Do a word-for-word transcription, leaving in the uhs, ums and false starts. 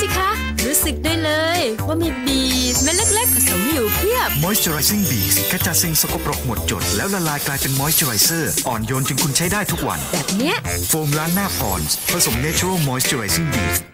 สิคะรู้สึกได้เลยว่ามีบีสเม็ดเล็กๆผสมอยู่เพียบ Moisturizing Bees ขจัดสิ่งสกปรกหมดจดแล้วละลายกลายเป็น Moisturizer อ่อนโยนจนคุณใช้ได้ทุกวันแบบเนี้ยโฟมล้างหน้า Pond's ผสม Natural Moisturizing Bees